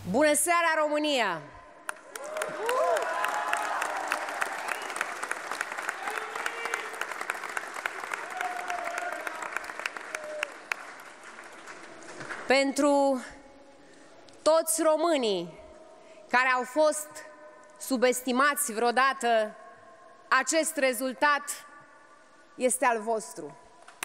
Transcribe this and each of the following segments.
Bună seara, România! Pentru toți românii care au fost subestimați vreodată, acest rezultat este al vostru.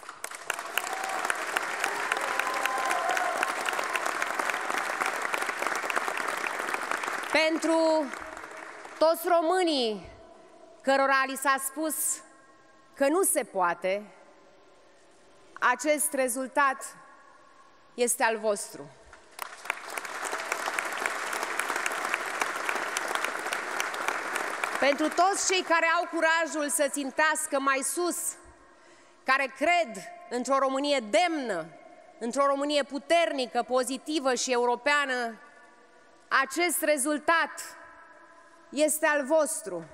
Pentru toți românii cărora li s-a spus că nu se poate, acest rezultat este al vostru. Pentru toți cei care au curajul să țintească mai sus, care cred într-o Românie demnă, într-o Românie puternică, pozitivă și europeană, acest rezultat este al vostru.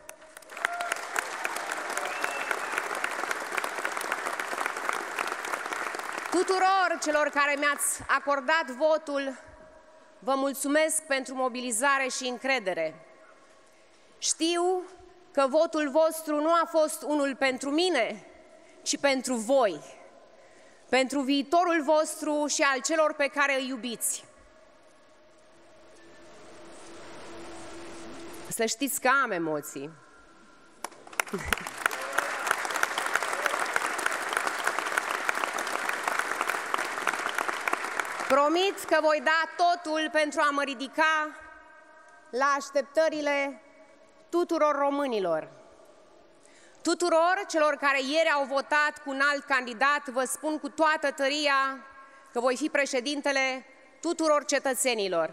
Tuturor celor care mi-ați acordat votul, vă mulțumesc pentru mobilizare și încredere. Știu că votul vostru nu a fost unul pentru mine, ci pentru voi, pentru viitorul vostru și al celor pe care îi iubiți. Să știți că am emoții. Promit că voi da totul pentru a mă ridica la așteptările tuturor românilor. Tuturor celor care ieri au votat cu un alt candidat, vă spun cu toată tăria că voi fi președintele tuturor cetățenilor.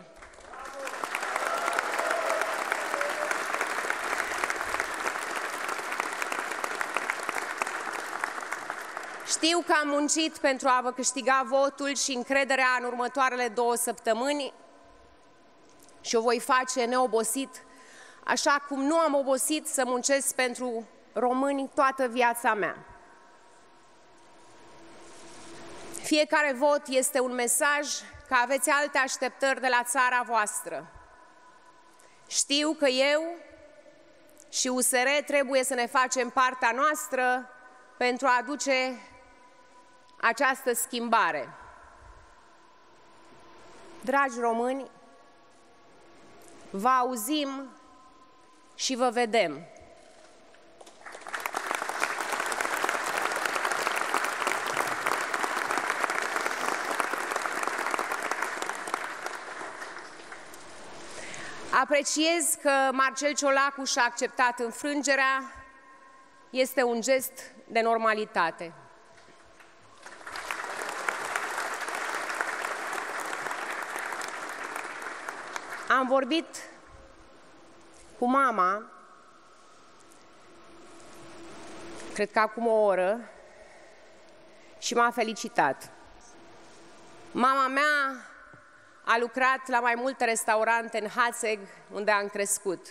Știu că am muncit pentru a vă câștiga votul și încrederea în următoarele 2 săptămâni și o voi face neobosit, așa cum nu am obosit să muncesc pentru români toată viața mea. Fiecare vot este un mesaj că aveți alte așteptări de la țara voastră. Știu că eu și USR trebuie să ne facem partea noastră pentru a aduce această schimbare. Dragi români, vă auzim și vă vedem. Apreciez că Marcel Ciolacu și-a acceptat înfrângerea. Este un gest de normalitate. Am vorbit cu mama, cred că acum o oră, și m-a felicitat. Mama mea a lucrat la mai multe restaurante în Hațeg, unde am crescut.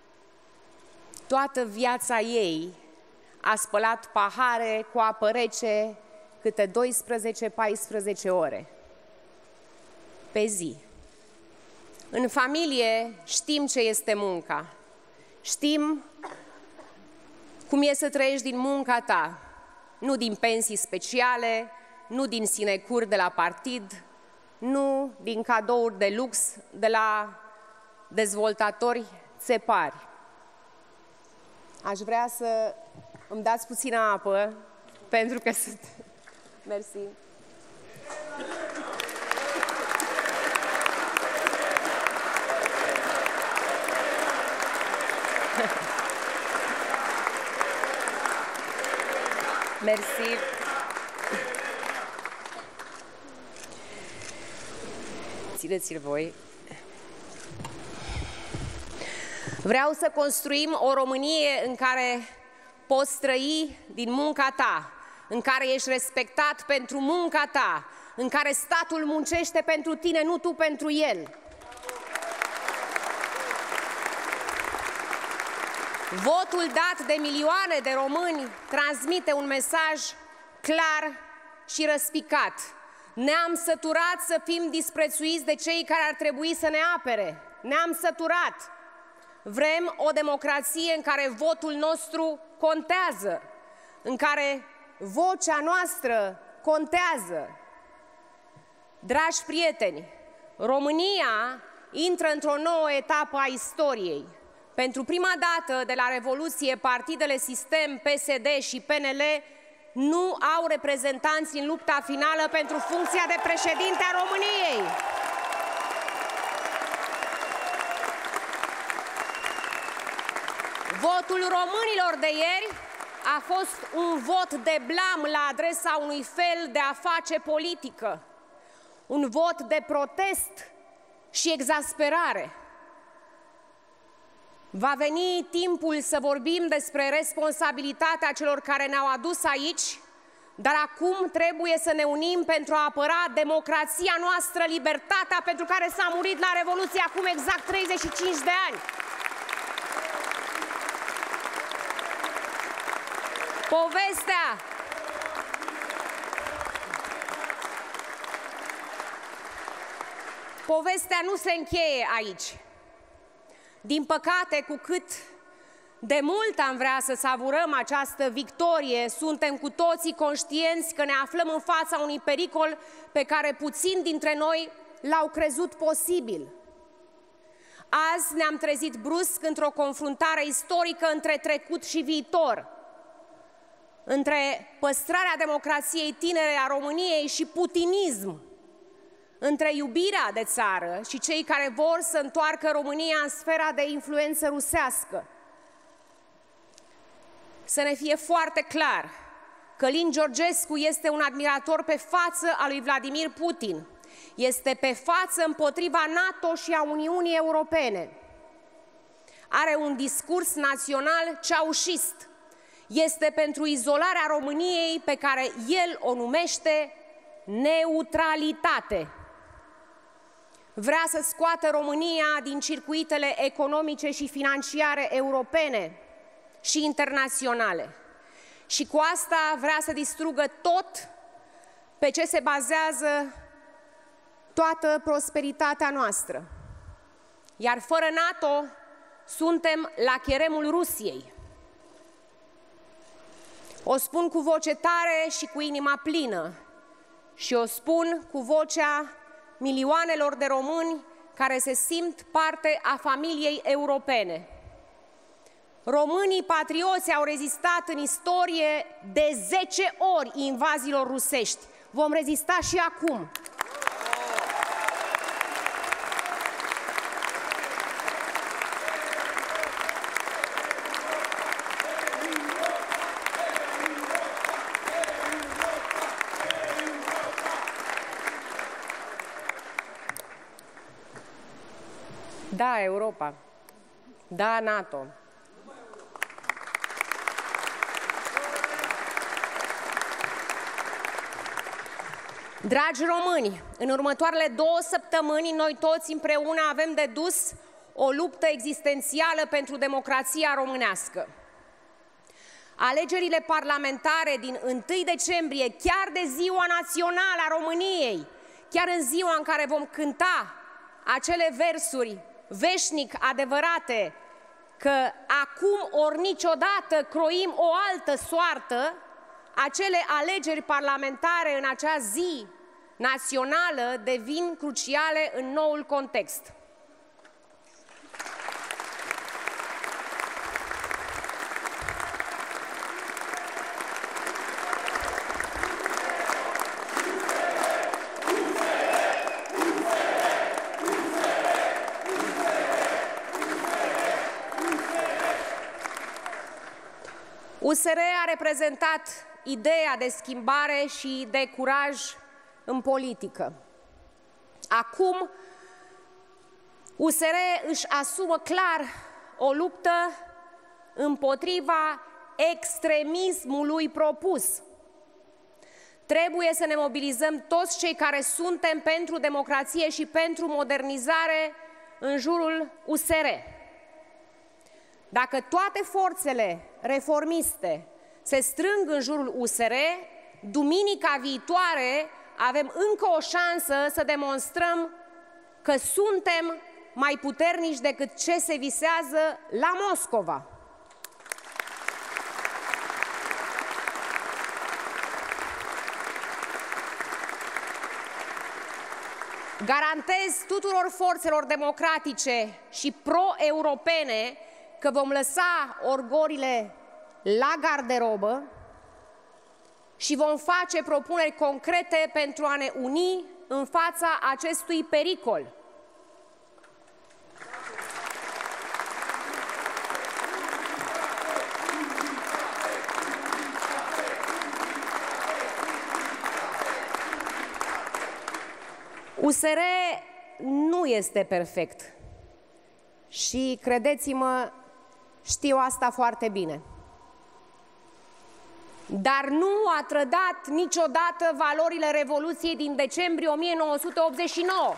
Toată viața ei a spălat pahare cu apă rece câte 12-14 ore pe zi. În familie știm ce este munca, știm cum e să trăiești din munca ta, nu din pensii speciale, nu din sinecuri de la partid, nu din cadouri de lux de la dezvoltatori țepari. Aș vrea să îmi dați puțină apă, pentru că sunt... Mersi. Mersi. Țineți-l voi. Vreau să construim o Românie în care poți trăi din munca ta, în care ești respectat pentru munca ta, în care statul muncește pentru tine, nu tu pentru el. Votul dat de milioane de români transmite un mesaj clar și răspicat. Ne-am săturat să fim disprețuiți de cei care ar trebui să ne apere. Ne-am săturat. Vrem o democrație în care votul nostru contează, în care vocea noastră contează. Dragi prieteni, România intră într-o nouă etapă a istoriei. Pentru prima dată de la Revoluție, partidele Sistem, PSD și PNL nu au reprezentanți în lupta finală pentru funcția de președinte a României. Votul românilor de ieri a fost un vot de blam la adresa unui fel de a face politică, un vot de protest și exasperare. Va veni timpul să vorbim despre responsabilitatea celor care ne-au adus aici, dar acum trebuie să ne unim pentru a apăra democrația noastră, libertatea pentru care s-a murit la Revoluție acum exact 35 de ani. Povestea nu se încheie aici. Din păcate, cu cât de mult am vrea să savurăm această victorie, suntem cu toții conștienți că ne aflăm în fața unui pericol pe care puțini dintre noi l-au crezut posibil. Azi ne-am trezit brusc într-o confruntare istorică între trecut și viitor, între păstrarea democrației tinere a României și putinism, între iubirea de țară și cei care vor să întoarcă România în sfera de influență rusească. Să ne fie foarte clar, Călin Georgescu este un admirator pe față al lui Vladimir Putin. Este pe față împotriva NATO și a Uniunii Europene. Are un discurs național ceaușist. Este pentru izolarea României, pe care el o numește neutralitate. Vrea să scoată România din circuitele economice și financiare europene și internaționale. Și cu asta vrea să distrugă tot pe ce se bazează toată prosperitatea noastră. Iar fără NATO suntem la cheremul Rusiei. O spun cu voce tare și cu inima plină și o spun cu vocea milioanelor de români care se simt parte a familiei europene. Românii patrioți au rezistat în istorie de 10 ori invaziilor rusești. Vom rezista și acum. Da, Europa. Da, NATO. Dragi români, în următoarele 2 săptămâni, noi toți împreună avem de dus o luptă existențială pentru democrația românească. Alegerile parlamentare din 1 decembrie, chiar de ziua națională a României, chiar în ziua în care vom cânta acele versuri veșnic adevărate, că acum ori niciodată croim o altă soartă, acele alegeri parlamentare în acea zi națională devin cruciale în noul context. USR a reprezentat ideea de schimbare și de curaj în politică. Acum, USR își asumă clar o luptă împotriva extremismului propus. Trebuie să ne mobilizăm toți cei care suntem pentru democrație și pentru modernizare în jurul USR. Dacă toate forțele reformiste se strâng în jurul USR, duminica viitoare avem încă o șansă să demonstrăm că suntem mai puternici decât ce se visează la Moscova. Garantez tuturor forțelor democratice și pro-europene că vom lăsa orgolile la garderobă și vom face propuneri concrete pentru a ne uni în fața acestui pericol. USR nu este perfect și, credeți-mă, știu asta foarte bine. Dar nu a trădat niciodată valorile Revoluției din decembrie 1989.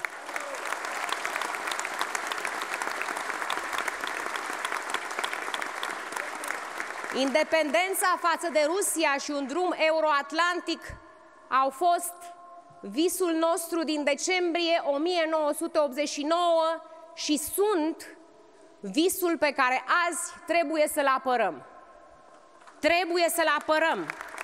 Independența față de Rusia și un drum euroatlantic au fost visul nostru din decembrie 1989 și sunt visul pe care azi trebuie să-l apărăm. Trebuie să-l apărăm.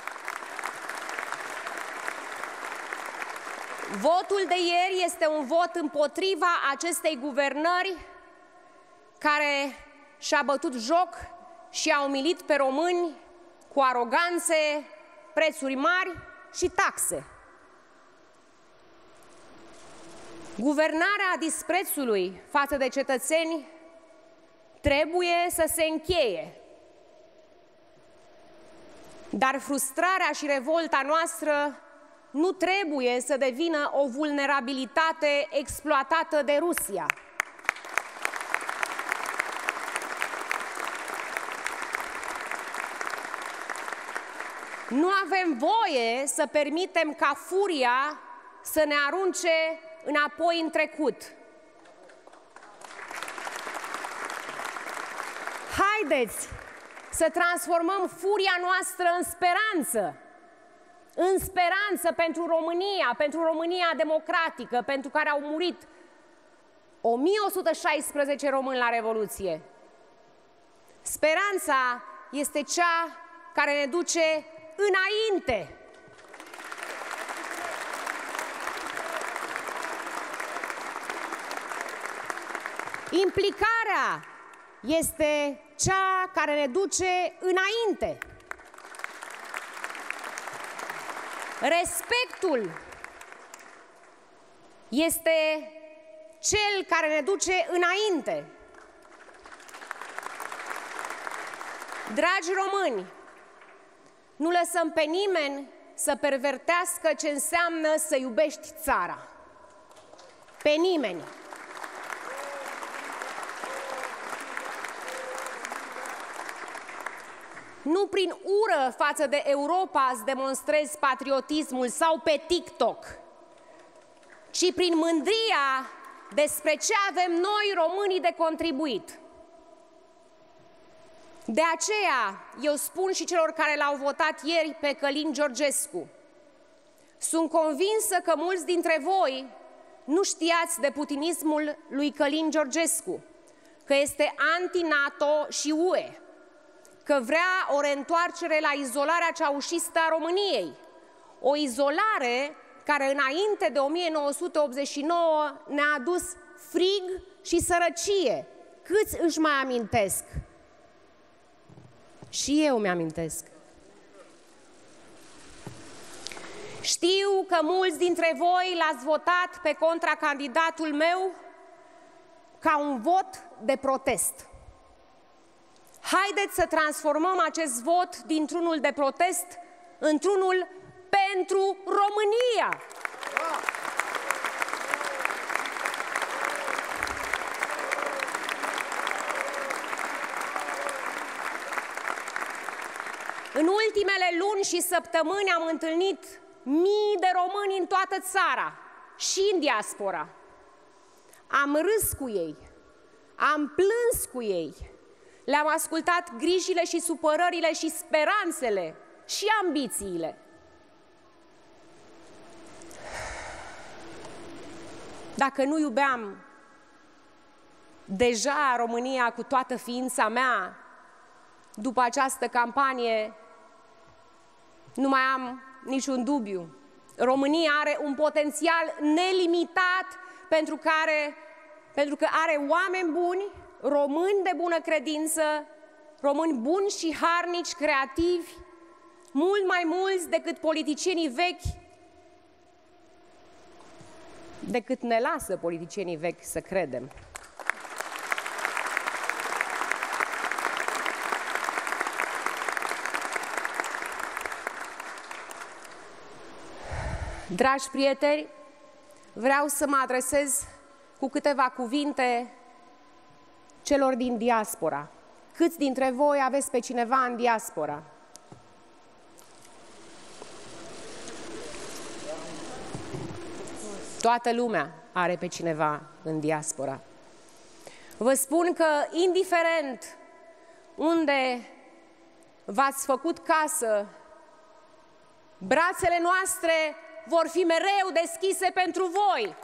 Votul de ieri este un vot împotriva acestei guvernări care și-a bătut joc și a umilit pe români cu aroganțe, prețuri mari și taxe. Guvernarea disprețului față de cetățeni trebuie să se încheie. Dar frustrarea și revolta noastră nu trebuie să devină o vulnerabilitate exploatată de Rusia. Nu avem voie să permitem ca furia să ne arunce înapoi în trecut. Haideți să transformăm furia noastră în speranță. În speranță pentru România democratică, pentru care au murit 1116 români la Revoluție. Speranța este cea care ne duce înainte. Implicarea este cea care ne duce înainte. Respectul este cel care ne duce înainte. Dragi români, nu lăsăm pe nimeni să pervertească ce înseamnă să iubești țara. Pe nimeni. Nu prin ură față de Europa îți demonstrezi patriotismul sau pe TikTok, ci prin mândria despre ce avem noi românii de contribuit. De aceea eu spun și celor care l-au votat ieri pe Călin Georgescu, sunt convinsă că mulți dintre voi nu știați de putinismul lui Călin Georgescu, că este anti-NATO și UE, că vrea o reîntoarcere la izolarea ceaușistă a României, o izolare care înainte de 1989 ne-a adus frig și sărăcie. Câți își mai amintesc? Și eu mi-amintesc. Știu că mulți dintre voi l-ați votat pe contracandidatul meu ca un vot de protest. Haideți să transformăm acest vot dintr-unul de protest într-unul pentru România. În ultimele luni și săptămâni am întâlnit mii de români în toată țara și în diaspora. Am râs cu ei, am plâns cu ei, le-am ascultat grijile și supărările și speranțele și ambițiile. Dacă nu iubeam deja România cu toată ființa mea, după această campanie nu mai am niciun dubiu. România are un potențial nelimitat pentru că are oameni buni, români de bună credință, români buni și harnici, creativi, mult mai mulți decât politicienii vechi, decât ne lasă politicienii vechi să credem. Dragi prieteni, vreau să mă adresez cu câteva cuvinte celor din diaspora. Câți dintre voi aveți pe cineva în diaspora? Toată lumea are pe cineva în diaspora. Vă spun că, indiferent unde v-ați făcut casă, brațele noastre vor fi mereu deschise pentru voi.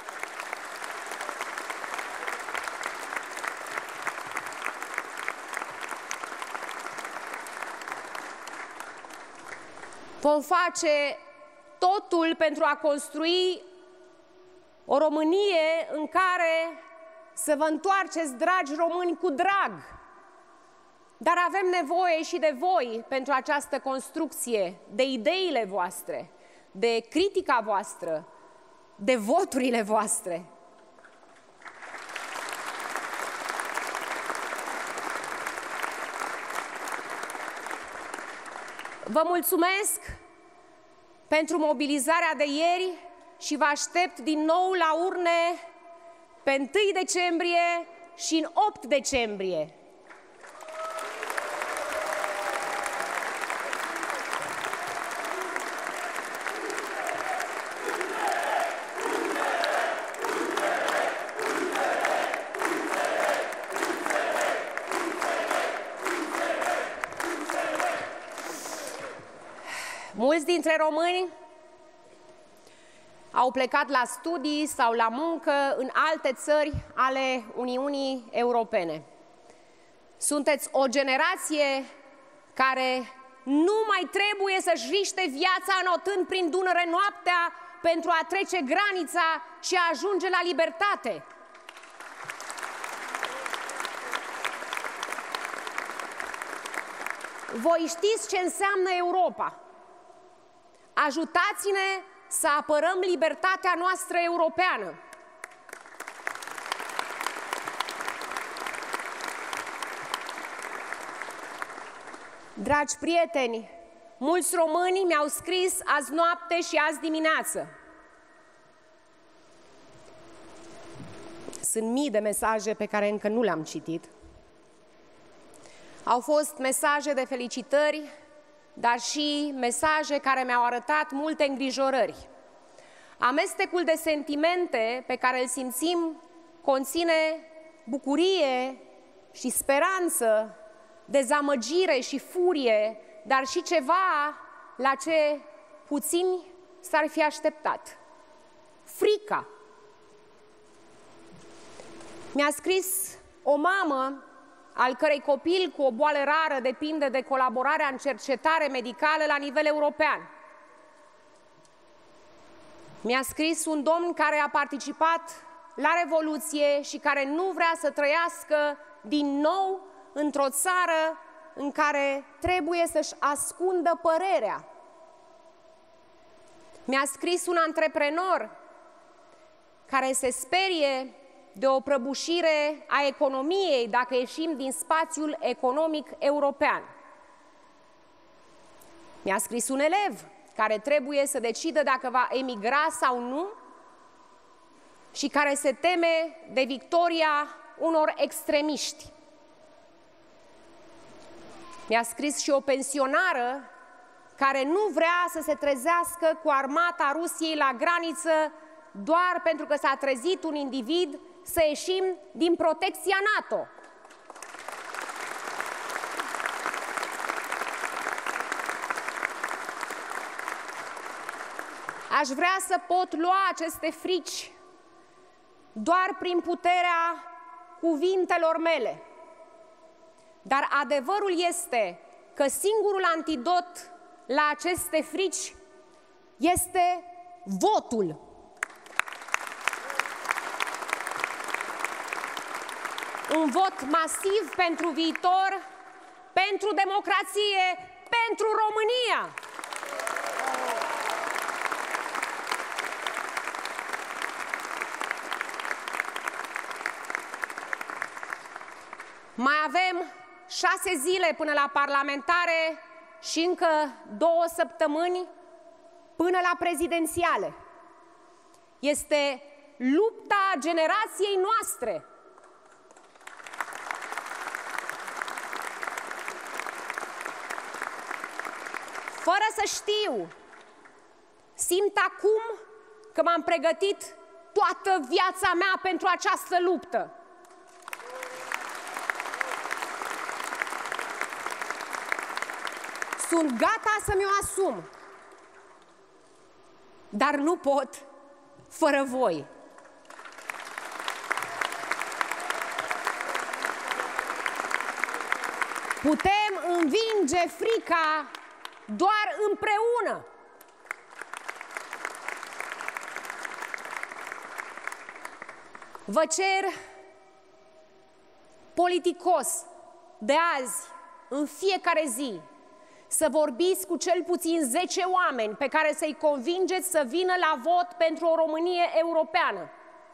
Vom face totul pentru a construi o Românie în care să vă întoarceți, dragi români, cu drag. Dar avem nevoie și de voi pentru această construcție, de ideile voastre, de critica voastră, de voturile voastre. Vă mulțumesc pentru mobilizarea de ieri și vă aștept din nou la urne pe 1 decembrie și în 8 decembrie. Mulți dintre români au plecat la studii sau la muncă în alte țări ale Uniunii Europene. Sunteți o generație care nu mai trebuie să-și riște viața înotând prin Dunăre noaptea pentru a trece granița și a ajunge la libertate. Voi știți ce înseamnă Europa. Ajutați-ne să apărăm libertatea noastră europeană. Dragi prieteni, mulți români mi-au scris azi noapte și azi dimineață. Sunt mii de mesaje pe care încă nu le-am citit. Au fost mesaje de felicitări, dar și mesaje care mi-au arătat multe îngrijorări. Amestecul de sentimente pe care îl simțim conține bucurie și speranță, dezamăgire și furie, dar și ceva la ce puțini s-ar fi așteptat. Frica. Mi-a scris o mamă al cărei copil cu o boală rară depinde de colaborarea în cercetare medicală la nivel european. Mi-a scris un domn care a participat la Revoluție și care nu vrea să trăiască din nou într-o țară în care trebuie să-și ascundă părerea. Mi-a scris un antreprenor care se sperie de o prăbușire a economiei dacă ieșim din spațiul economic european. Mi-a scris un elev care trebuie să decidă dacă va emigra sau nu și care se teme de victoria unor extremiști. Mi-a scris și o pensionară care nu vrea să se trezească cu armata Rusiei la graniță doar pentru că s-a trezit un individ să ieșim din protecția NATO. Aș vrea să pot lua aceste frici doar prin puterea cuvintelor mele. Dar adevărul este că singurul antidot la aceste frici este votul. Un vot masiv pentru viitor, pentru democrație, pentru România. Mai avem 6 zile până la parlamentare și încă 2 săptămâni până la prezidențiale. Este lupta generației noastre. Fără să știu, simt acum că m-am pregătit toată viața mea pentru această luptă. Sunt gata să mi-o asum, dar nu pot fără voi. Putem învinge frica doar împreună. Vă cer politicos de azi, în fiecare zi, să vorbiți cu cel puțin 10 oameni pe care să-i convingeți să vină la vot pentru o Românie europeană.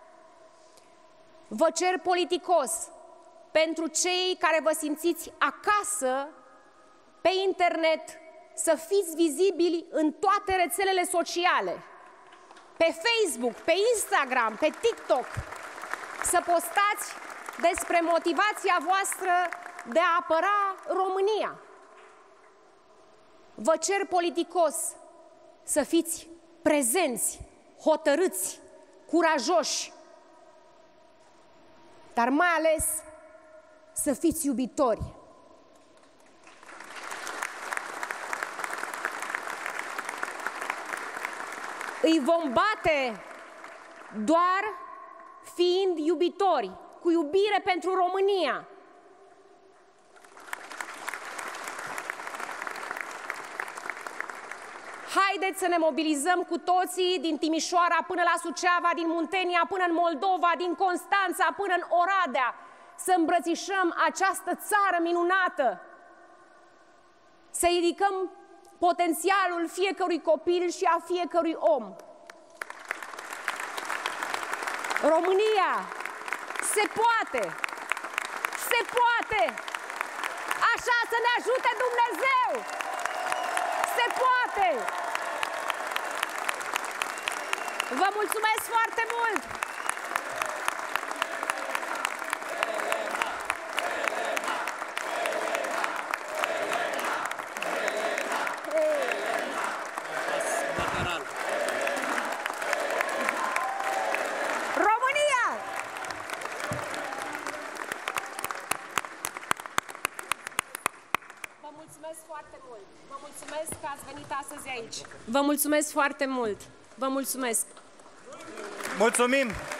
Vă cer politicos pentru cei care vă simțiți acasă pe internet, să fiți vizibili în toate rețelele sociale, pe Facebook, pe Instagram, pe TikTok, să postați despre motivația voastră de a apăra România. Vă cer politicos să fiți prezenți, hotărâți, curajoși, dar mai ales să fiți iubitori. Îi vom bate doar fiind iubitori, cu iubire pentru România. Haideți să ne mobilizăm cu toții, din Timișoara până la Suceava, din Muntenia până în Moldova, din Constanța până în Oradea, să îmbrățișăm această țară minunată, să ridicăm potențialul fiecărui copil și a fiecărui om. România se poate! Se poate! Așa să ne ajute Dumnezeu! Se poate! Vă mulțumesc foarte mult! România! Vă mulțumesc foarte mult! Vă mulțumesc că ați venit astăzi aici. Vă mulțumesc foarte mult! Vă mulțumesc! Mulțumim!